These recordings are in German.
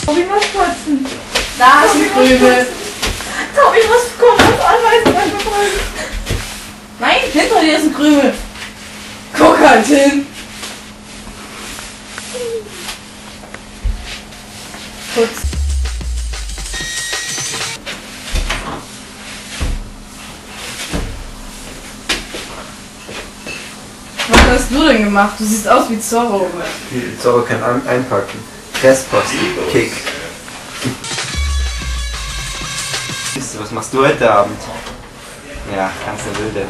Tobi muss putzen. Da ist ein Krümel. Tobi muss Komas Anweisungen befolgen. Nein, hinter dir ist ein Krümel. Guck halt hin. Putz. Was hast du denn gemacht? Du siehst aus wie Zorro. Zorro kann einpacken. Restposten. Kick. Was machst du heute Abend? Ja, ganz der Wilde.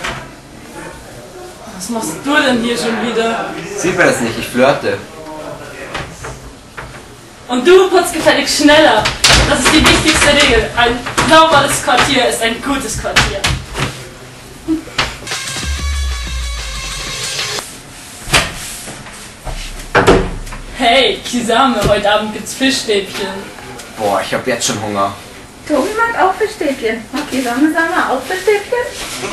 Was machst du denn hier schon wieder? Sieht man das nicht? Ich flirte. Und du putzt gefällig schneller. Das ist die wichtigste Regel. Ein sauberes Quartier ist ein gutes Quartier. Hey, Kisame, heute Abend gibt's Fischstäbchen. Boah, ich hab jetzt schon Hunger. Tobi mag auch Fischstäbchen. Okay, sagen wir auch Fischstäbchen?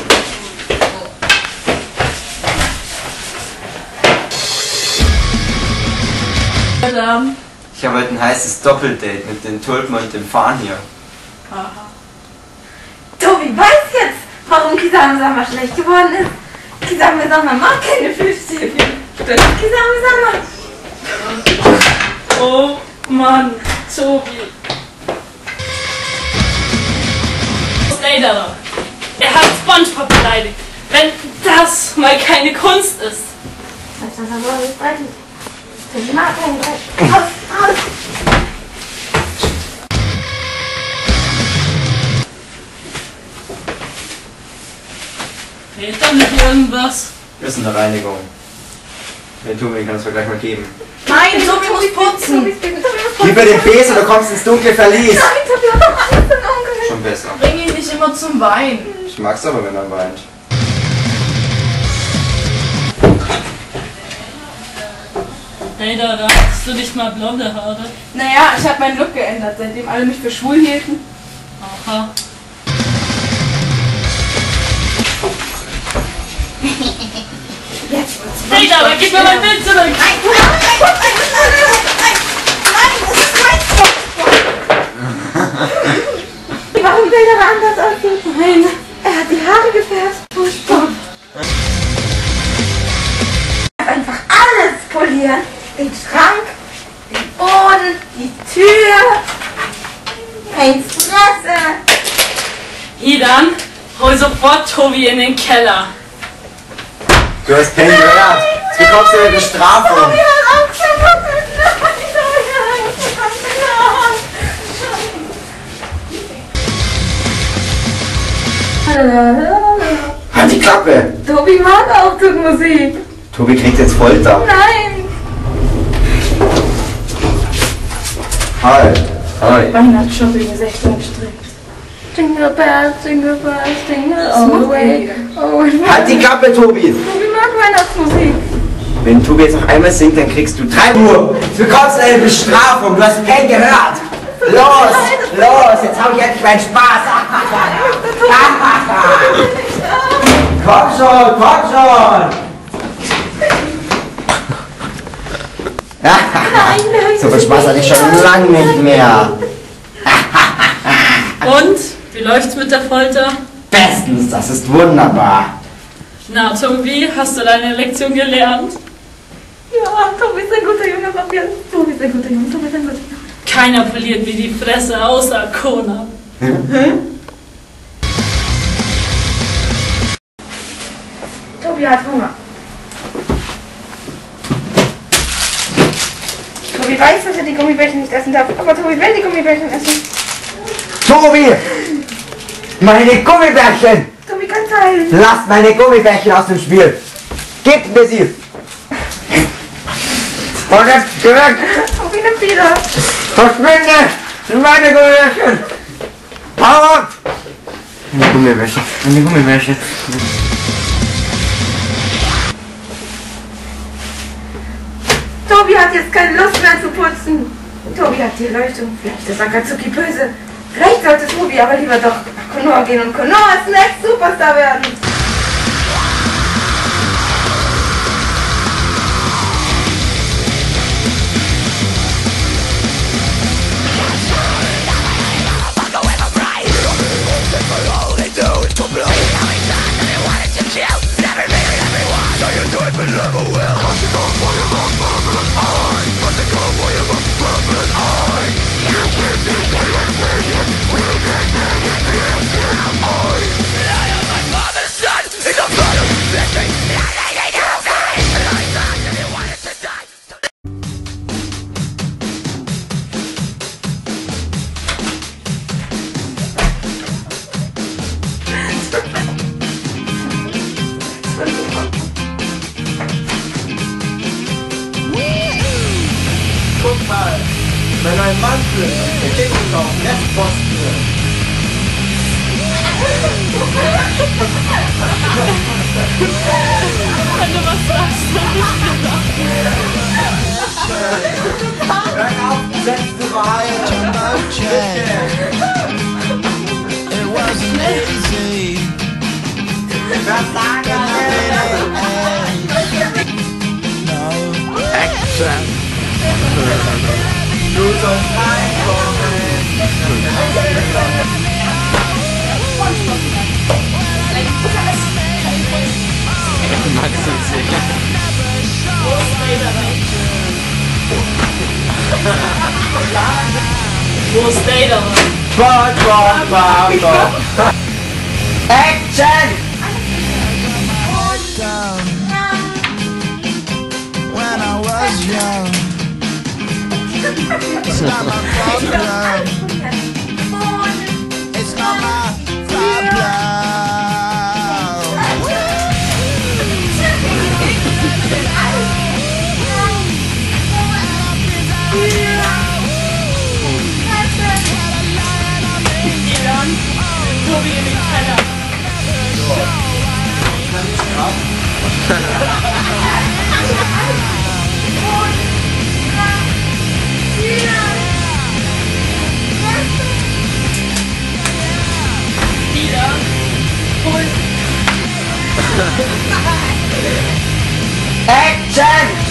Ich habe heute ein heißes Doppeldate mit den Tulpen und dem Farn hier. Aha. Tobi weiß jetzt, warum Kisame Sama schlecht geworden ist. Kisame Sama mag keine Fischstäbchen. Stimmt, Kisame Sama. Oh Mann, Tobi. Leider. Er hat SpongeBob beleidigt. Wenn das mal keine Kunst ist. Was ist das aber nicht reitet? Tobi mag keinen Dreck. Raus, raus. Fehlt da nicht irgendwas? Wir sind in der Reinigung. Den Tobi kannst du gleich mal geben. Nein, Tobi muss putzen. Gib mir den Besen, du kommst ins dunkle Verlies. Nein, Tobi hat doch Angst im Onkel. Schon besser. Bring ihn nicht immer zum Wein. Ich mag's aber, wenn er weint. Leider, da hast du nicht mal blonde Haare. Naja, ich habe meinen Look geändert, seitdem alle mich für schwul hielten. Aha. Jetzt wird's. Leider, aber gib mir mein Bild zurück. Warum will der anders aussehen? Nein, er hat die Haare gefärbt. Furchtbar. Einfach alles polieren. Den Schrank, den Boden, die Tür, Heinz Fresse. Idan, hol sofort Tobi in den Keller. Du hast Peng gehört. Jetzt bekommst du eine Bestrafung. Tobi hat Angst gemacht. Halt die Klappe. Tobi mag auch Musik. Tobi kriegt jetzt Folter. Nein. Halt. Halt. Weihnachtsshopping ist echt anstrengend. Jingle bells, jingle all the way. Oh, Halt die Klappe, Tobi. Tobi mag Weihnachtsmusik. Wenn Tobi jetzt noch einmal singt, dann kriegst du 3 Uhr. Du bekommst eine Bestrafung. Du hast Peng gehört. Los, los. Jetzt hab ich endlich meinen Spaß. Komm schon, komm schon. So viel Spaß hatte ich schon lange nicht mehr. Und? Wie läuft's mit der Folter? Bestens, das ist wunderbar. Na, Tobi, hast du deine Lektion gelernt? Ja, Tobi ist ein guter Junge, Fabian. Tobi ist ein guter Junge, Tobi ist ein guter Junge. Keiner poliert mir die Fresse, außer Conan. Tobi hat Hunger. Tobi weiß, dass er die Gummibärchen nicht essen darf, aber Tobi will die Gummibärchen essen. Tobi! Meine Gummibärchen! Tobi kann teilen. Lasst meine Gummibärchen aus dem Spiel! Gebt mir sie! Und jetzt zurück! Tobi nimmt wieder. Verschwinde! Das sind meine Gummibärchen! Hau ab! Meine Gummibärchen, meine Gummibärchen. Tobi hat jetzt keine Lust mehr zu putzen. Tobi hat die Erleuchtung. Vielleicht ist Akatsuki böse. Vielleicht sollte Tobi aber lieber doch nach Konoha gehen und Konoha als Next Superstar werden. Guck mal, mein neuer Mantel, der kriegt mich auf Netzposten. Also was sagst du? Hör auf, letzte Mal. It wasn't easy. Was sagen wir? No. Action. Du sollst Wo ist Data? Action! Down. When I was young, it's not my problem. It's not my problem. Tobi in den Keller. Wieder. Hol. Action!